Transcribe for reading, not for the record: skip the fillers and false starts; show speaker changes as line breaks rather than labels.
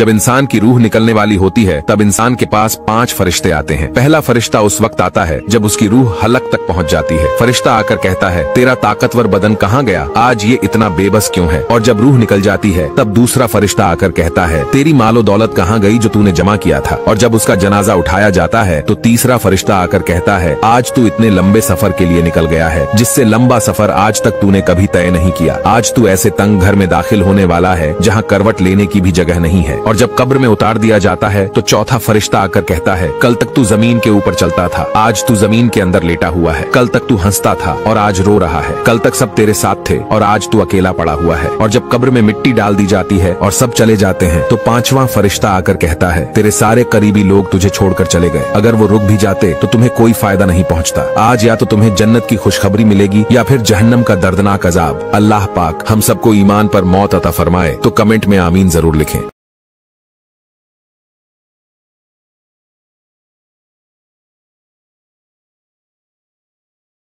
जब इंसान की रूह निकलने वाली होती है तब इंसान के पास 5 फरिश्ते आते हैं। पहला फरिश्ता उस वक्त आता है जब उसकी रूह हलक तक पहुंच जाती है। फरिश्ता आकर कहता है, तेरा ताकतवर बदन कहाँ गया, आज ये इतना बेबस क्यों है। और जब रूह निकल जाती है तब दूसरा फरिश्ता आकर कहता है, तेरी मालो दौलत कहाँ गई जो तूने जमा किया था। और जब उसका जनाजा उठाया जाता है तो तीसरा फरिश्ता आकर कहता है, आज तू इतने लंबे सफर के लिए निकल गया है जिससे लंबा सफर आज तक तूने कभी तय नहीं किया। आज तू ऐसे तंग घर में दाखिल होने वाला है जहाँ करवट लेने की भी जगह नहीं है। और जब कब्र में उतार दिया जाता है तो चौथा फरिश्ता आकर कहता है, कल तक तू जमीन के ऊपर चलता था, आज तू जमीन के अंदर लेटा हुआ है। कल तक तू हंसता था और आज रो रहा है। कल तक सब तेरे साथ थे और आज तू अकेला पड़ा हुआ है। और जब कब्र में मिट्टी डाल दी जाती है और सब चले जाते हैं तो पांचवा फरिश्ता आकर कहता है, तेरे सारे करीबी लोग तुझे छोड़कर चले गए। अगर वो रुक भी जाते तो तुम्हें कोई फायदा नहीं पहुंचता। आज या तो तुम्हें जन्नत की खुशखबरी मिलेगी या फिर जहन्नम का दर्दनाक अजाब। अल्लाह पाक हम सबको ईमान पर मौत अता फरमाए। तो कमेंट में आमीन जरूर लिखें।